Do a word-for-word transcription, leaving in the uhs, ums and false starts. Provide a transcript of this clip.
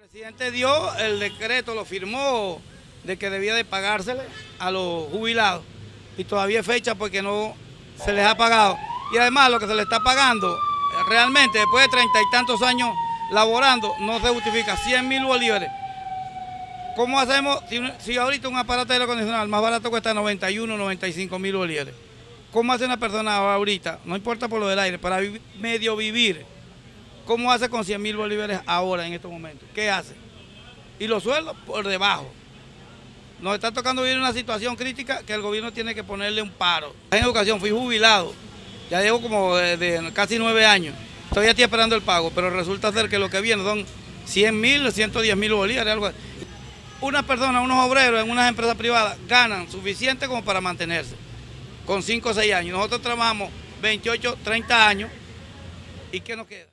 presidente dio el decreto, lo firmó, de que debía de pagársele a los jubilados. Y todavía es fecha porque no se les ha pagado. Y además lo que se les está pagando, realmente después de treinta y tantos años laborando, no se justifica. cien mil bolívares. ¿Cómo hacemos si, si ahorita un aparato de aire acondicionado más barato cuesta noventa y uno, noventa y cinco mil bolívares? ¿Cómo hace una persona ahorita, no importa por lo del aire, para vi, medio vivir? ¿Cómo hace con cien mil bolívares ahora en estos momentos? ¿Qué hace? Y los sueldos por debajo. Nos está tocando vivir una situación crítica que el gobierno tiene que ponerle un paro. En educación fui jubilado, ya llevo como de, de casi nueve años. Todavía estoy esperando el pago, pero resulta ser que lo que viene son cien mil, ciento diez mil bolívares, algo así. Unas personas, unos obreros en unas empresas privadas ganan suficiente como para mantenerse, con cinco o seis años. Nosotros trabajamos veintiocho, treinta años, ¿y qué nos queda?